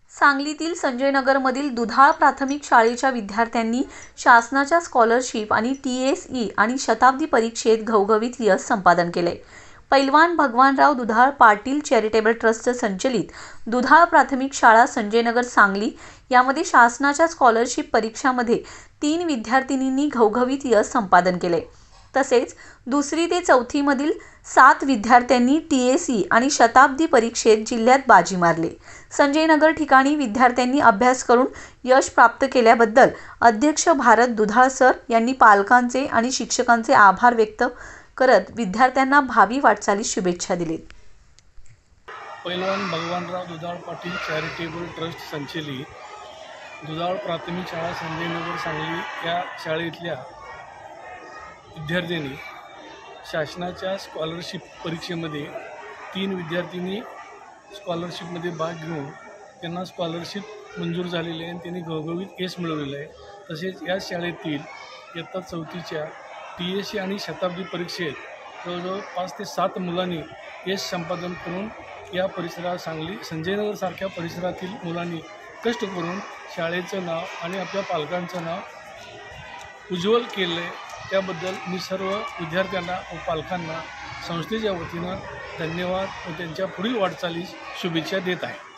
सांगलीतील संजयनगरमधील दुधाळ प्राथमिक शाळेच्या विद्यार्थ्यांनी शासनाच्या स्कॉलरशिप आणि TSE आणि शताब्दी परीक्षेत घवघवीत यश संपादन केले। पैलवान भगवानराव दुधाळ पाटील चॅरिटेबल ट्रस्ट संचलित दुधाळ प्राथमिक शाळा संजयनगर सांगली यामध्ये शासनाच्या स्कॉलरशिप परीक्षामध्ये 3 विद्यार्थिनींनी घवघवीत यश संपादन केले। तसेच 2री ते 4थी मधील 7 विद्यार्थ्यांनी TSE आणि शताब्दी परीक्षेत जिल्ह्यात बाजी मारली। संजयनगर ठिकाणी विद्यार्थ्यांनी अभ्यास करून यश प्राप्त केल्याबद्दल अध्यक्ष भारत दुधाळ सर यांनी पालकांचे आणि शिक्षकांचे आभार व्यक्त करत विद्यार्थ्यांना भावी वाटचालीस शुभेच्छा दिलीत। पैलवान भगवानराव दुधाळ पाटील चॅरिटेबल ट्रस्ट संचलित दुधाळ प्राथमिक शाळा संजयनगर सांगली या शाळेतल्या विद्यार्थ्यांनी शासनाच्या स्कॉलरशिप परीक्षेमध्ये 3 विद्यार्थिनी स्कॉलरशिपमध्ये भाग घेऊन त्यांना स्कॉलरशिप मंजूर झालेली आहे आणि त्यांनी घवघवीत यश मिळवलेलं आहे। तसेच या शाळेतील इयत्ता 4थीच्या TSE आणि शताब्दी परीक्षेत जवळजवळ 5 ते 7 मुलांनी यश संपादन करून या परिसरात सांगली संजयनगरसारख्या परिसरातील मुलांनी कष्ट करून शाळेचं नाव आणि आपल्या पालकांचं नाव उज्ज्वल केलं आहे। त्याबद्दल मी सर्व विद्यार्थ्यांना व पालकांना संस्थेच्या वतीनं धन्यवाद व त्यांच्या पुढील वाटचालीस शुभेच्छा देत आहे।